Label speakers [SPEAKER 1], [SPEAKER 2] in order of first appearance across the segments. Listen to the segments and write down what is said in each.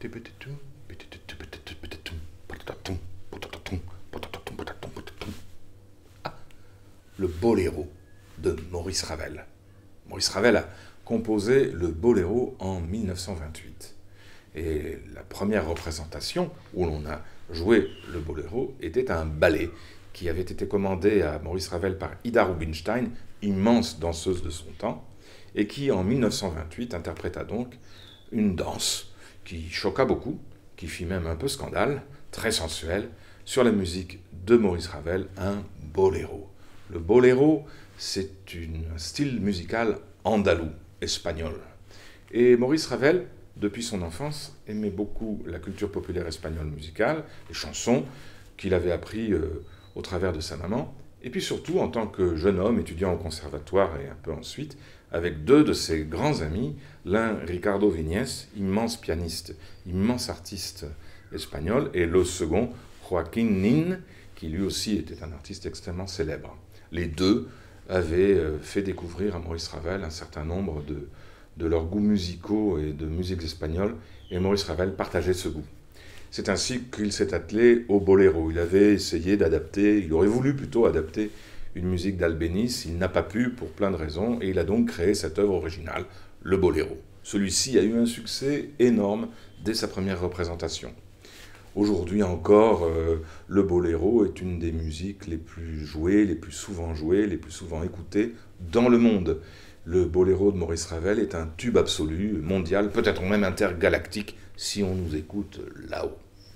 [SPEAKER 1] Ah, le boléro de Maurice Ravel. Maurice Ravel a composé le boléro en 1928. Et la première représentation où l'on a joué le boléro était un ballet qui avait été commandé à Maurice Ravel par Ida Rubinstein, immense danseuse de son temps, et qui en 1928 interpréta donc une danse qui choqua beaucoup, qui fit même un peu scandale, très sensuelle, sur la musique de Maurice Ravel, un boléro. Le boléro, c'est un style musical andalou, espagnol. Et Maurice Ravel, depuis son enfance, aimait beaucoup la culture populaire espagnole musicale, les chansons qu'il avait appris au travers de sa maman, et puis surtout en tant que jeune homme étudiant au conservatoire et un peu ensuite, avec deux de ses grands amis, l'un Ricardo Viñes, immense pianiste, immense artiste espagnol, et le second Joaquín Nin, qui lui aussi était un artiste extrêmement célèbre. Les deux avaient fait découvrir à Maurice Ravel un certain nombre de leurs goûts musicaux et de musiques espagnoles, et Maurice Ravel partageait ce goût. C'est ainsi qu'il s'est attelé au boléro. Il avait essayé d'adapter, il aurait voulu plutôt adapter une musique d'Albéniz, il n'a pas pu pour plein de raisons, et il a donc créé cette œuvre originale, le boléro. Celui-ci a eu un succès énorme dès sa première représentation. Aujourd'hui encore, le boléro est une des musiques les plus jouées, les plus souvent écoutées dans le monde. Le boléro de Maurice Ravel est un tube absolu, mondial, peut-être même intergalactique, si on nous écoute là-haut.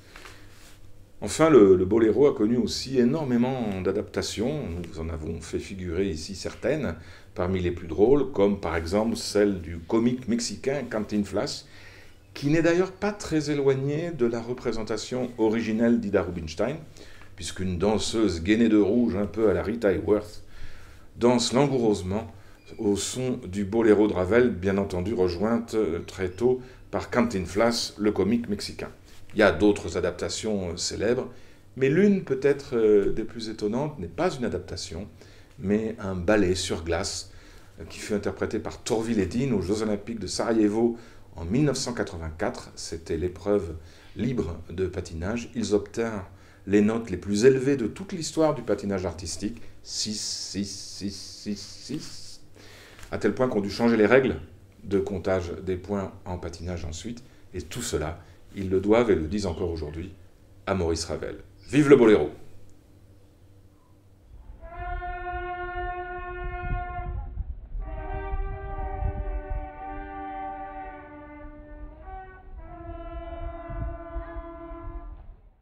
[SPEAKER 1] Enfin, le boléro a connu aussi énormément d'adaptations. Nous en avons fait figurer ici certaines, parmi les plus drôles, comme par exemple celle du comique mexicain Cantinflas, qui n'est d'ailleurs pas très éloignée de la représentation originelle d'Ida Rubinstein, puisqu'une danseuse gainée de rouge, un peu à la Rita Hayworth, danse langoureusement au son du boléro de Ravel, bien entendu rejointe très tôt par Cantinflas, le comique mexicain. Il y a d'autres adaptations célèbres, mais l'une peut-être des plus étonnantes n'est pas une adaptation, mais un ballet sur glace qui fut interprété par Thorvil Hedin aux Jeux Olympiques de Sarajevo en 1984. C'était l'épreuve libre de patinage. Ils obtinrent les notes les plus élevées de toute l'histoire du patinage artistique, 6, 6, 6, 6, 6, à tel point qu'on dut changer les règles de comptage des points en patinage ensuite, et tout cela, ils le doivent et le disent encore aujourd'hui à Maurice Ravel. Vive le boléro!